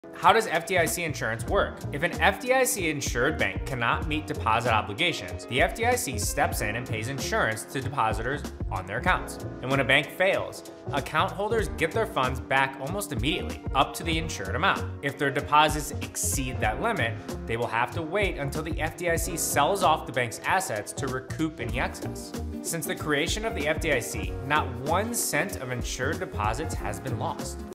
How does FDIC insurance work? If an FDIC insured bank cannot meet deposit obligations, the FDIC steps in and pays insurance to depositors on their accounts. And when a bank fails, account holders get their funds back almost immediately, up to the insured amount. If their deposits exceed that limit, they will have to wait until the FDIC sells off the bank's assets to recoup any excess. Since the creation of the FDIC, not 1 cent of insured deposits has been lost.